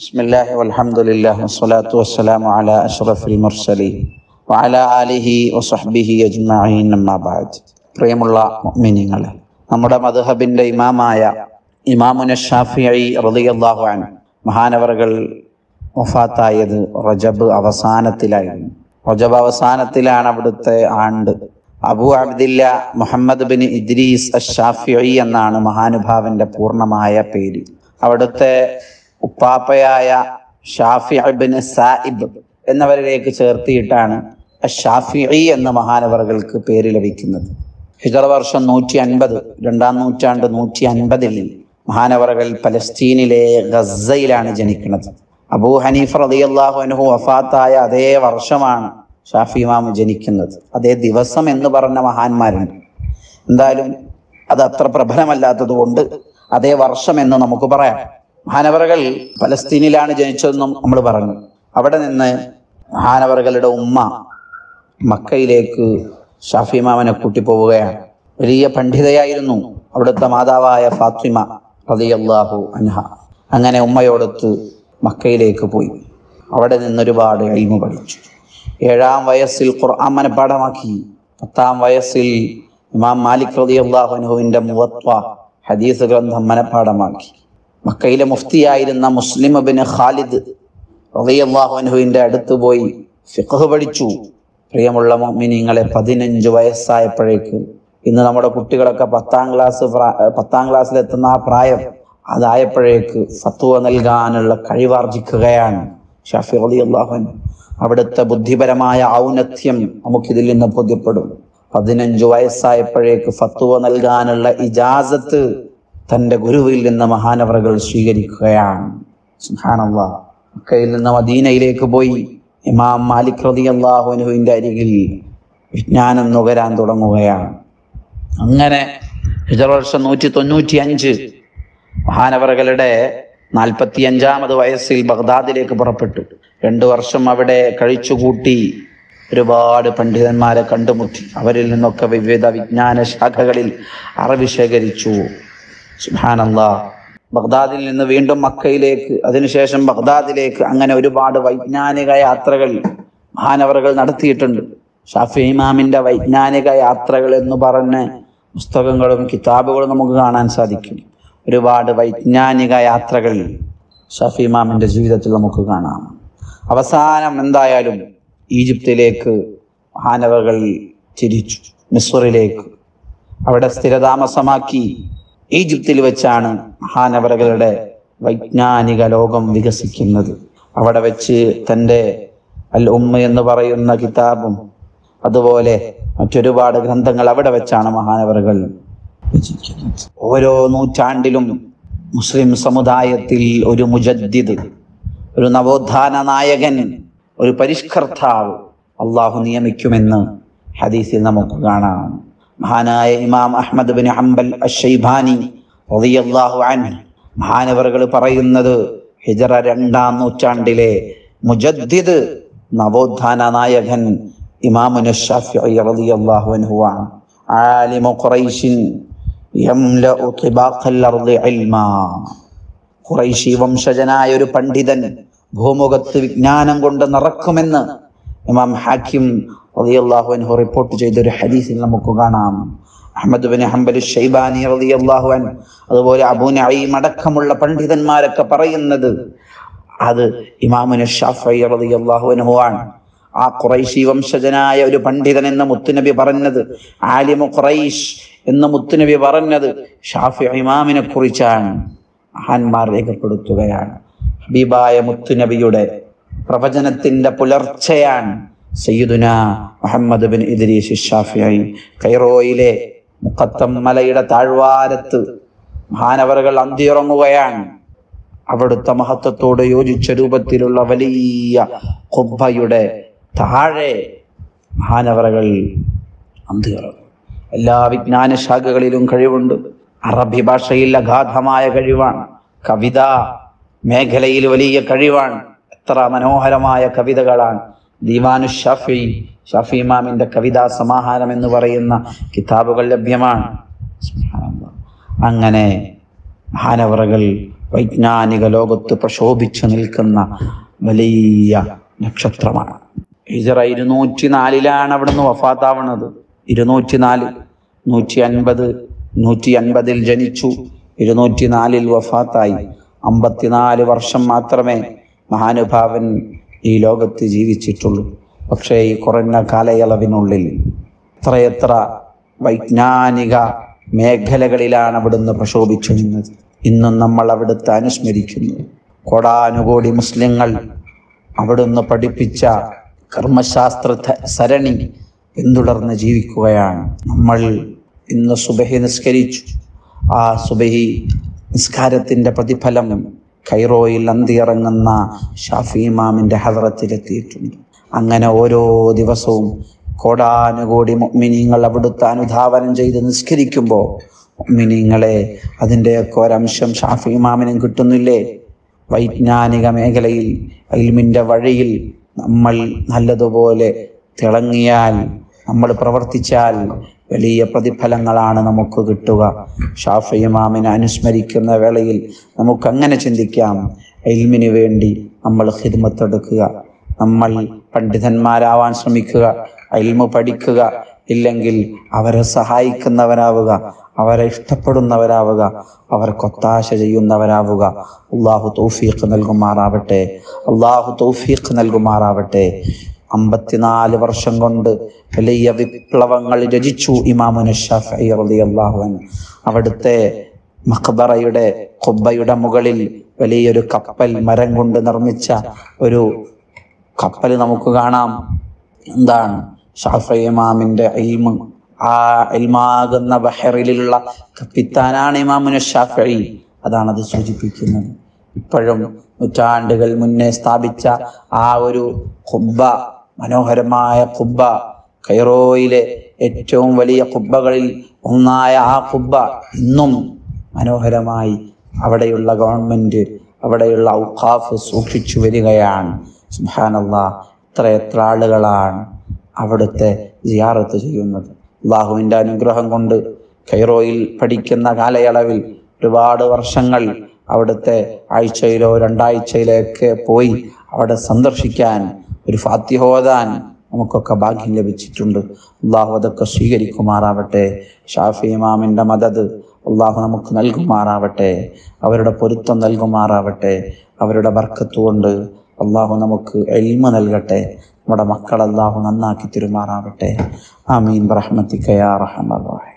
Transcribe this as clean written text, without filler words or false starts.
ബിസ്മില്ലാഹി വൽഹംദുലില്ലാഹി വസ്സലാത്തു വസ്സലാമു അലാ അഷ്റഫിൽ മുർസലീൻ വഅലാ ആലിഹി വസഹ്ബിഹി അജ്മഈൻ അമ്മാ ബഅദ്. പ്രിയമുള്ള മുഅ്മിനീങ്ങളെ, നമ്മുടെ മദ്ഹബിന്റെ ഇമാമായ ഇമാമുന ശാഫിഈ റളിയല്ലാഹു അൻഹു മഹാനവറുകൾ വഫാത്തായത് റജബ് അവസാനത്തിലായിരുന്നു. റജബ് അവസാനത്തിലാണ് അവിടുത്തെ ആണ്ട്. Abu Abdillah Muhammad bin Idris Ashshafi'i എന്നാണ് മഹാനുഭാവന്റെ പൂർണ്ണമായ പേര്. അവിടുത്തെ ഉപ്പാപ്പയായ ഷാഫി ഇബ്നു സായിബ് എന്നവരിലേക്ക് ചേർത്തിയിട്ടാണ് അശ്ശാഫിഈ എന്ന മഹാനവറുകൾക്ക് പേര് ലഭിക്കുന്നത്. ഹിജറ വർഷം 150, രണ്ടാം നൂറ്റാണ്ട് 150 മഹാനവറുകൾ പലസ്തീനിലെ ഗസയിലാണ് ജനിക്കുന്നത്. അബൂ ഹനീഫ റളിയല്ലാഹു അൻഹു വഫാത്തായ അതേ വർഷമാണ് ഷാഫി ഇമാം ജനിക്കുന്നത്. അതേ ദിവസം എന്ന് പറഞ്ഞ മഹാന്മാരുണ്ട്. എന്തായാലും അത് അത്ര പ്രബലമല്ലാത്തത് കൊണ്ട് അതേ വർഷം എന്ന് നമുക്ക് പറയാം. മഹാനവറുകൾ പലസ്തീനിലാണ് ജനിച്ചതെന്നും നമ്മൾ പറഞ്ഞു. അവിടെ നിന്ന് മഹാനവറുകളുടെ ഉമ്മ മക്കയിലേക്ക് ഷാഫി ഇമാമിനെ കൂട്ടിപ്പോവുകയാണ്. വലിയ പണ്ഡിതയായിരുന്നു അവിടുത്തെ മാതാവായ ഫാത്തിമ റളിയല്ലാഹു അൻഹ. അങ്ങനെ ഉമ്മയോടൊത്ത് മക്കയിലേക്ക് പോയി. അവിടെ നിന്നൊരുപാട് ഇൽമു പഠിച്ചു. 7-ാം വയസ്സിൽ ഖുർആൻ മനഃപാഠമാക്കി. 10-ാം വയസ്സിൽ ഇമാം മാലിക് റളിയല്ലാഹു അൻഹുവിന്റെ മുവത്ത ഹദീസ് ഗ്രന്ഥം മനഃപാഠമാക്കി. മക്കയിലെ മുഫ്തിയായിരുന്ന മുസ്ലിം ഇബ്നു ഖാലിദ് റളിയല്ലാഹു അൻഹുവിന്റെ അടുത്ത് പോയി ഫിഖ്ഹ് പഠിച്ചു. പ്രിയമുള്ള മുഅ്മിനീങ്ങളെ, 15 വയസ്സായപ്പോഴേക്ക്, ഇന്ന് നമ്മുടെ കുട്ടികളൊക്കെ 10-ാം ക്ലാസ്സിലെത്തുന്ന ആ പ്രായം അതായപ്പോഴേക്ക് ഫത്വ നൽകാനുള്ള കഴിവാർജിക്കുകയാണ് ഷാഫി റളിയല്ലാഹു അൻഹു. അവിടുത്തെ ബുദ്ധിപരമായ ഔന്നത്യം നമുക്കിതിൽ നിന്ന് ബോധ്യപ്പെടും. 15 വയസ്സായപ്പോഴേക്ക് ഫത്വ നൽകാനുള്ള ഇജാസത്ത് തൻ്റെ ഗുരുവിൽ നിന്ന് മഹാനവറുകൾ സ്വീകരിക്കുകയാണ്. സുബ്ഹാനല്ലാഹ്. മക്കയിൽ നിന്ന് മദീനയിലേക്ക് പോയി ഇമാം മാലിക് റളിയല്ലാഹു അൻഹുവിന്റെ അരികിൽ വിജ്ഞാനം നുകരാൻ തുടങ്ങുകയാണ്. അങ്ങനെ ഹിജറ വർഷം 195 മഹാനവറുകളുടെ 45-ാമത് വയസ്സിൽ ബഗ്ദാദിലേക്ക് പുറപ്പെട്ടു. 2 വർഷം അവിടെ കഴിച്ചുകൂട്ടി. ഒരുപാട് പണ്ഡിതന്മാരെ കണ്ടുമുട്ടി. അവരിൽ നിന്നൊക്കെ വിവിധ വിജ്ഞാന ശാഖകളിൽ അറിവ് ശേഖരിച്ചു. സുബ്ഹാനല്ലാഹ്. ബഗ്ദാദിൽ നിന്ന് വീണ്ടും മക്കയിലേക്ക്, അതിനുശേഷം ബഗ്ദാദിലേക്ക്, അങ്ങനെ ഒരുപാട് വൈജ്ഞാനിക യാത്രകൾ മഹാനവറുകൾ നടത്തിയിട്ടുണ്ട്. ഷാഫി ഇമാമിന്റെ വൈജ്ഞാനിക യാത്രകൾ എന്ന് പറഞ്ഞ് പുസ്തകങ്ങളും കിതാബുകളും നമുക്ക് കാണാൻ സാധിക്കും. ഒരുപാട് വൈജ്ഞാനിക യാത്രകൾ ഷാഫി ഇമാമിന്റെ ജീവിതത്തിൽ നമുക്ക് കാണാം. അവസാനം എന്തായാലും ഈജിപ്തിലേക്ക് മഹാനവറുകൾ തിരിച്ചു, മിസ്റിലേക്ക്. അവിടെ സ്ഥിരതാമസമാക്കി. ഈജിപ്തിൽ വെച്ചാണ് മഹാനവറുകളുടെ വൈജ്ഞാനിക ലോകം വികസിക്കുന്നത്. അവിടെ വെച്ച് തൻ്റെ അൽ ഉമ്മ എന്ന് പറയുന്ന കിതാബും അതുപോലെ മറ്റൊരുപാട് ഗ്രന്ഥങ്ങൾ അവിടെ വെച്ചാണ് മഹാനവറുകൾ രചിക്കുന്നത്. ഓരോ നൂറ്റാണ്ടിലും മുസ്ലിം സമുദായത്തിൽ ഒരു മുജദ്ദിദ്, ഒരു നവോത്ഥാന നായകൻ, ഒരു പരിഷ്കർത്താവ് അള്ളാഹു നിയമിക്കുമെന്ന് ഹദീസിൽ നമുക്ക് കാണാം. മഹാനായ ഇമാം അഹ്മദ് ബിൻ ഹംബൽ അശ്ശൈബാനി റളിയല്ലാഹു അൻഹു മഹാനവറുകൾ പറയുന്നത് ഹിജറ 2-ാം നൂറ്റാണ്ടിലെ മുജദ്ദിദ്, നവോത്ഥാന നായകൻ ഇമാമുന ശാഫിഈ റളിയല്ലാഹു അൻഹു ആണ്. ആലിമു ഖുറൈശിൻ യംലഉ തിബാഖൽ അർളി ഇൽമാ. ഖുറൈശി വംശജനായ ഒരു പണ്ഡിതൻ ഭൂമുഖത്ത് വിജ്ഞാനം കൊണ്ട് നിറക്കുമെന്ന് ഇമാം ഹാക്കിം റളിയല്ലാഹു അൻഹു റിപ്പോർട്ട് ചെയ്തൊരു ഹദീസിൽ നമുക്ക് കാണാം. അഹ്മദ് ബിൻ ഹംബൽ ശൈബാനി റളിയല്ലാഹു അൻഹു, അതുപോലെ അബൂ നഈം അടക്കമുള്ള പണ്ഡിതന്മാരൊക്കെ പറയുന്നത് അത് ഇമാമുന ശാഫിഈ റളിയല്ലാഹു അൻഹു ആണ്. ആ ഖുറൈശി വംശജനായ ഒരു പണ്ഡിതൻ എന്ന് മുത്തുനബി പറഞ്ഞത്, ആലിമു ഖുറൈശ് എന്ന് മുത്തുനബി പറഞ്ഞത് ഷാഫി ഇമാമിനെ കുറിച്ചാണ്. മഹാന്മാർ രേഖപ്പെടുത്തുകയാണ്. ഹബീബായ മുത്തുനബിയുടെ പ്രവചനത്തിന്റെ പുലർച്ചെയാണ് സയ്യിദുന മുഹമ്മദ് ബിൻ ഇദ്രീസ് ശാഫിഈ കൈറോയിലെ മുഖത്തം മലയുടെ താഴ്വാരത്ത് മഹാനവറുകൾ അന്തിയുറങ്ങുകയാണ്. അവിടുത്തെ മഹത്വത്തോട് യോജിച്ച രൂപത്തിലുള്ള വലിയ ഖുബ്ബയുടെ താഴെ മഹാനവറുകൾ അന്തിയുറങ്ങും. എല്ലാ വിജ്ഞാന ശാഖകളിലും കഴിവുണ്ട്. അറബി ഭാഷയിൽ അഗാധമായ കഴിവാണ്. കവിത മേഖലയിൽ വലിയ കഴിവാണ്. എത്ര മനോഹരമായ കവിതകളാണ്. ദീവാനു ഷാഫിഈ, ഷാഫി ഇമാമിന്റെ കവിതാ സമാഹാരം എന്ന് പറയുന്ന കിതാബുകൾ ലഭ്യമാണ്. അങ്ങനെ മഹാനവറുകൾ വൈജ്ഞാനിക ലോകത്ത് പ്രശോഭിച്ചു നിൽക്കുന്ന വലിയ നക്ഷത്രമാണ്. ഹിജ്റ 204 അവിടുന്ന് വഫാത്താവണത്. 204, 150 ജനിച്ചു, 204 വഫാത്തായി. 54 വർഷം മാത്രമേ മഹാനുഭാവൻ ഈ ലോകത്ത് ജീവിച്ചിട്ടുള്ളൂ. പക്ഷേ ഈ കുറഞ്ഞ കാലയളവിനുള്ളിൽ എത്രയെത്ര വൈജ്ഞാനിക മേഖലകളിലാണ് അവിടുന്ന് പ്രശോഭിച്ചു നിന്നത്. ഇന്നും നമ്മൾ അവിടുത്തെ അനുസ്മരിക്കുന്നു. കോടാനുകോടി മുസ്ലിങ്ങൾ അവിടുന്ന് പഠിപ്പിച്ച കർമ്മശാസ്ത്ര സരണി പിന്തുടർന്ന് ജീവിക്കുകയാണ്. നമ്മൾ ഇന്ന് സുബഹി നിസ്കരിച്ചു. ആ സുബഹി നിസ്കാരത്തിൻ്റെ പ്രതിഫലം കൈറോയിൽ അന്തിയിറങ്ങുന്ന ഷാഫി ഇമാമിൻ്റെ ഹദ്റത്തിലെത്തിയിട്ടുണ്ട്. അങ്ങനെ ഓരോ ദിവസവും കോടാനുകോടി മുഅ്മിനീങ്ങൾ അവിടുത്തെ അനുധാവനം ചെയ്ത് നിസ്കരിക്കുമ്പോൾ മുഅ്മിനീങ്ങളെ അതിൻ്റെയൊക്കെ ഒരംശം ഷാഫി ഇമാമിനും കിട്ടുന്നില്ലേ? വൈജ്ഞാനിക മേഖലയിൽ ഇൽമിൻ്റെ വഴിയിൽ നമ്മൾ നല്ലതുപോലെ തിളങ്ങിയാൽ, നമ്മൾ പ്രവർത്തിച്ചാൽ വലിയ പ്രതിഫലങ്ങളാണ് നമുക്ക് കിട്ടുക. ഷാഫി ഇമാമിനെ അനുസ്മരിക്കുന്ന വേളയിൽ നമുക്കങ്ങനെ ചിന്തിക്കാം, ഇൽമിന് വേണ്ടി നമ്മൾ ഖിദ്മത്തെടുക്കുക, നമ്മൾ പണ്ഡിതന്മാരാവാൻ ശ്രമിക്കുക, ഇൽമു പഠിക്കുക, ഇല്ലെങ്കിൽ അവരെ സഹായിക്കുന്നവരാവുക, അവരെ ഇഷ്ടപ്പെടുന്നവരാവുക, അവർക്ക് ഒത്താശ ചെയ്യുന്നവരാവുക. അള്ളാഹു തൗഫീഖ് നൽകുമാറാവട്ടെ, അള്ളാഹു തൗഫീഖ് നൽകുമാറാവട്ടെ. 54 വർഷം കൊണ്ട് വലിയ വിപ്ലവങ്ങൾ രചിച്ചു ഇമാമുന ശാഫിഈ റളിയല്ലാഹു അൻഹു. അവിടുത്തെ മഖ്ബറയുടെ ഖുബ്ബയുടെ മുകളിൽ വലിയൊരു കപ്പൽ, മരം കൊണ്ട് നിർമ്മിച്ച ഒരു കപ്പൽ നമുക്ക് കാണാം. എന്താണ്? ഷാഫിഈ ഇമാമിൻ്റെ ഇൽമ്. ആ ഇൽമാകുന്ന ബഹറിലുള്ള കപ്പിത്താനാണ് ഇമാമുന ശാഫിഈ. അതാണത് സൂചിപ്പിക്കുന്നത്. ഇപ്പോഴും നൂറ്റാണ്ടുകൾ മുന്നേ സ്ഥാപിച്ച ആ ഒരു ഖുബ്ബ, മനോഹരമായ ഖുബ്ബ, കൈറോയിലെ ഏറ്റവും വലിയ ഖുബ്ബകളിൽ ഒന്നായ ആ ഖുബ്ബ ഇന്നും മനോഹരമായി അവിടെയുള്ള ഗവൺമെൻറ്, അവിടെയുള്ള ഔഖാഫ് സൂക്ഷിച്ചു വരികയാണ്. സുബ്ഹാനല്ലാഹ്, എത്ര ആളുകളാണ് അവിടുത്തെ സിയാറത്ത് ചെയ്യുന്നത്. അള്ളാഹുവിൻ്റെ അനുഗ്രഹം കൊണ്ട് കൈറോയിൽ പഠിക്കുന്ന കാലയളവിൽ ഒരുപാട് വർഷങ്ങൾ അവിടുത്തെ ആഴ്ചയിലോ 2 ആഴ്ചയിലൊക്കെ പോയി അവിടെ സന്ദർശിക്കാൻ, ഒരു ഫാത്തിഹ ഓതാൻ നമുക്കൊക്കെ ഭാഗ്യം ലഭിച്ചിട്ടുണ്ട്. അള്ളാഹു അതൊക്കെ സ്വീകരിക്കുമാറാവട്ടെ. ഷാഫി ഇമാമിൻ്റെ മദദ് അള്ളാഹു നമുക്ക് നൽകുമാറാവട്ടെ, അവരുടെ പൊരുത്തം നൽകുമാറാവട്ടെ. അവരുടെ ബർക്കത്ത് കൊണ്ട് അള്ളാഹു നമുക്ക് ഇൽമ നൽകട്ടെ. നമ്മുടെ മക്കൾ അള്ളാഹു നന്നാക്കി തരുമാറാവട്ടെ. ആമീൻ ബിറഹ്മതിക യാ അർഹമർ റഹീം.